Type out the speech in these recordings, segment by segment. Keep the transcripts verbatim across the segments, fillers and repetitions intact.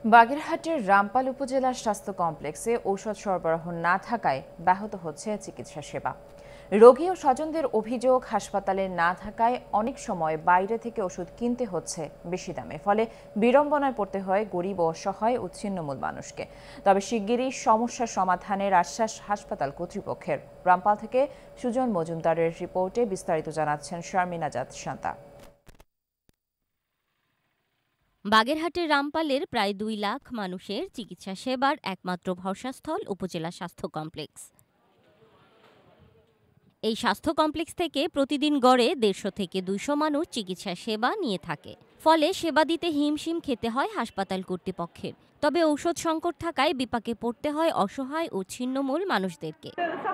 বাগেরহাটের রামপাল উপজেলার স্বাস্থ্য কমপ্লেক্সে ঔষধ সরবরাহ না থাকায় ব্যাহত হচ্ছে চিকিৎসা সেবা। রোগী ও স্বজনদের অভিযোগ, হাসপাতালে না থাকায় অনেক সময় বাইরে থেকে ওষুধ কিনতে হচ্ছে বেশি দামে, ফলে বিড়ম্বনায় পড়তে হয় গরিব ও অসহায় ও ছিন্নমূল মানুষকে। তবে শিগগিরই সমস্যা সমাধানের আশ্বাস হাসপাতাল কর্তৃপক্ষের। রামপাল থেকে সুজন মজুমদারের রিপোর্টে বিস্তারিত জানাচ্ছেন শারমিন আজাদ শান্তা। বাগেরহাটের রামপালের প্রায় দুই লাখ মানুষের চিকিৎসা সেবার একমাত্র ভরসাস্থল উপজেলা স্বাস্থ্য কমপ্লেক্স। এই স্বাস্থ্য কমপ্লেক্স থেকে প্রতিদিন গড়ে দেড়শো থেকে দুইশো মানুষ চিকিৎসা সেবা নিয়ে থাকে। ফলে সেবা দিতে হিমশিম খেতে হয় হাসপাতাল কর্তৃপক্ষের। তবে ঔষধ সংকট থাকায় বিপাকে পড়তে হয় অসহায় ও ছিন্নমূল মানুষদেরকে।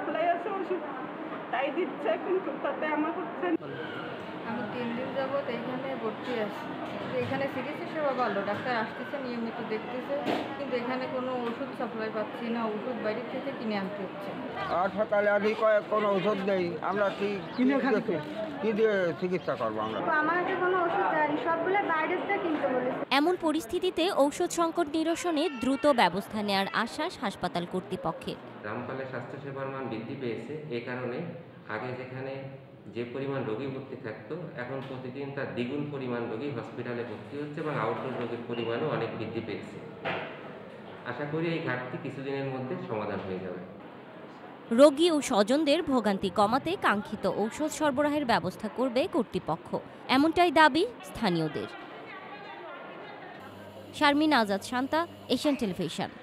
আমি তিন দিন যাবৎ এইখানে ভর্তি আছি। এখানে চিকিৎসা সেবা ভালো, ডাক্তার আসতেছে, নিয়মিত দেখতেছে, কিন্তু এখানে কোনো ওষুধ সাপ্লাই পাচ্ছি না, ওষুধ বাইরে থেকে কিনে আনতে হচ্ছে। হাসপাতালে আদি কোনো ওষুধ নেই, আমরা কি কিনে খাচ্ছি, কি দিয়ে চিকিৎসা করবো? আমরা আমাদের কোনো ওষুধ দেয়নি, সবগুলো বাইরে থেকে কিনতে বলেছে। এমন পরিস্থিতিতে ঔষধ সংকট নিরসনে দ্রুত ব্যবস্থা নেওয়ার আশ্বাস হাসপাতাল কর্তৃপক্ষের। রামপালের স্বাস্থ্যসেবার মান বৃদ্ধি পেয়েছে। এ কারণে আগে যেখানে যে পরিমাণ রোগী ভর্তি থাকতো, এখন প্রতিদিন তার দ্বিগুণ পরিমাণ রোগী হসপিটালে ভর্তি হচ্ছে এবং আউটডোর রোগীর পরিমাণও অনেক বৃদ্ধি পেয়েছে। আশা করি এই ঘাটতি কিছুদিনের মধ্যে সমাধান হয়ে যাবে। রোগী ও স্বজনদের ভোগান্তি কমাতে কাঙ্ক্ষিত ঔষধ সরবরাহের ব্যবস্থা করবে কর্তৃপক্ষ, এমনটাই দাবি স্থানীয়দের। Sharmin Azad Shanta, Asian television.